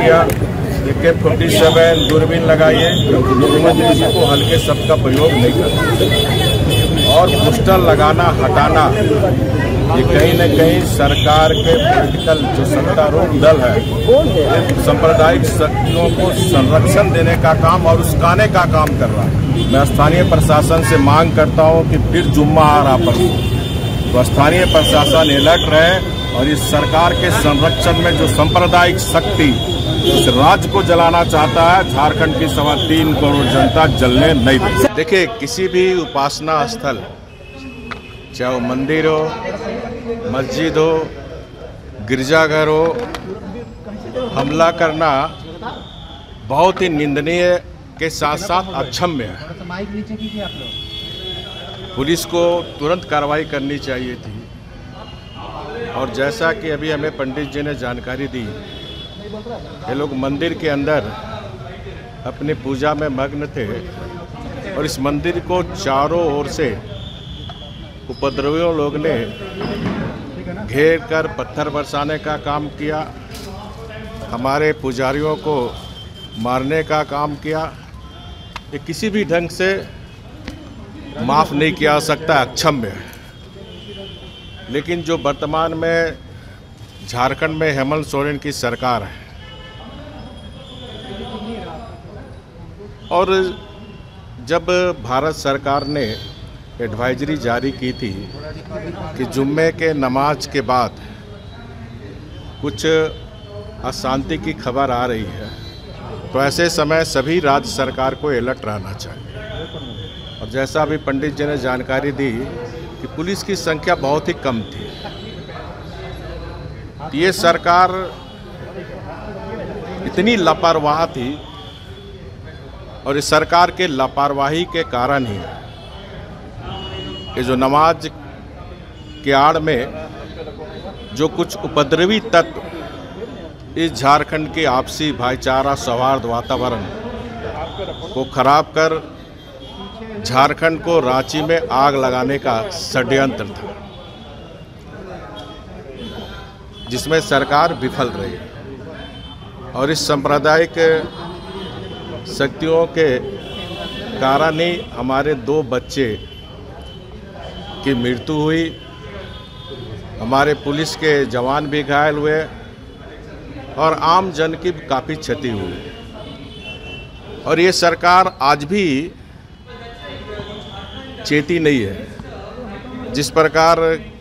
AK-47 दूरबीन लगाइए, मुख्यमंत्री को हल्के शब्द का प्रयोग नहीं करना और पोस्टर लगाना हटाना ये कहीं न कहीं सरकार के पॉलिटिकल जो सत्तारूढ़ दल है सांप्रदायिक शक्तियों को संरक्षण देने का काम और उसकाने का काम कर रहा है। मैं स्थानीय प्रशासन से मांग करता हूं कि फिर जुम्मा आ रहा पर तो स्थानीय प्रशासन अलर्ट रहे और इस सरकार के संरक्षण में जो सांप्रदायिक शक्ति इस राज्य को जलाना चाहता है, झारखंड की 3.25 करोड़ जनता जलने नहीं देगी। देखिए, किसी भी उपासना स्थल, चाहे वो मंदिर हो, मस्जिद हो, गिरजाघर हो, हमला करना बहुत ही निंदनीय के साथ साथ अक्षम्य है। पुलिस को तुरंत कार्रवाई करनी चाहिए थी और जैसा कि अभी हमें पंडित जी ने जानकारी दी, ये लोग मंदिर के अंदर अपनी पूजा में मग्न थे और इस मंदिर को चारों ओर से उपद्रवियों लोग ने घेर कर पत्थर बरसाने का काम किया, हमारे पुजारियों को मारने का काम किया। ये किसी भी ढंग से माफ़ नहीं किया जा सकता, अक्षम्य है। लेकिन जो वर्तमान में झारखंड में हेमंत सोरेन की सरकार है और जब भारत सरकार ने एडवाइजरी जारी की थी कि जुम्मे के नमाज के बाद कुछ अशांति की खबर आ रही है, तो ऐसे समय सभी राज्य सरकार को अलर्ट रहना चाहिए। और जैसा अभी पंडित जी ने जानकारी दी कि पुलिस की संख्या बहुत ही कम थी, ये सरकार इतनी लापरवाह थी और इस सरकार के लापरवाही के कारण ही ये जो नमाज के आड़ में जो कुछ उपद्रवी तत्व इस झारखंड के आपसी भाईचारा सौहार्द वातावरण को खराब कर झारखंड को रांची में आग लगाने का षड्यंत्र था, जिसमें सरकार विफल रही और इस सांप्रदायिक शक्तियों के कारण ही हमारे 2 बच्चे की मृत्यु हुई, हमारे पुलिस के जवान भी घायल हुए और आम जन की काफ़ी क्षति हुई। और ये सरकार आज भी चेती नहीं है। जिस प्रकार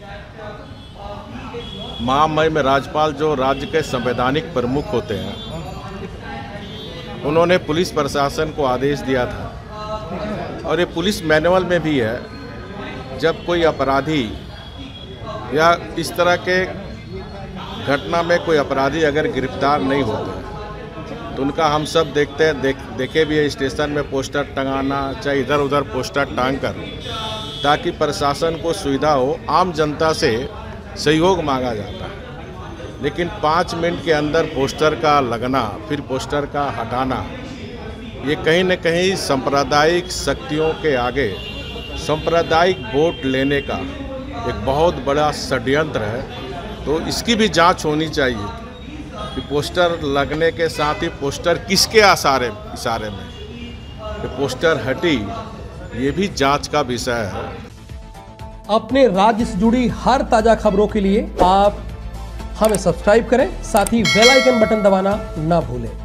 महामहिम में राज्यपाल जो राज्य के संवैधानिक प्रमुख होते हैं, उन्होंने पुलिस प्रशासन को आदेश दिया था और ये पुलिस मैनुअल में भी है, जब कोई अपराधी या इस तरह के घटना में कोई अपराधी अगर गिरफ्तार नहीं होता तो उनका हम सब देखते हैं, देखे भी है स्टेशन में पोस्टर टंगाना, चाहे इधर उधर पोस्टर टांग कर, ताकि प्रशासन को सुविधा हो, आम जनता से सहयोग मांगा जाता है। लेकिन 5 मिनट के अंदर पोस्टर का लगना, फिर पोस्टर का हटाना, ये कहीं न कहीं सांप्रदायिक शक्तियों के आगे सांप्रदायिक वोट लेने का एक बहुत बड़ा षड्यंत्र है। तो इसकी भी जांच होनी चाहिए कि पोस्टर लगने के साथ ही पोस्टर किसके इशारे में कि पोस्टर हटी, ये भी जांच का विषय है। अपने राज्य से जुड़ी हर ताजा खबरों के लिए आप हमें सब्सक्राइब करें, साथ ही बेल आइकन बटन दबाना ना भूलें।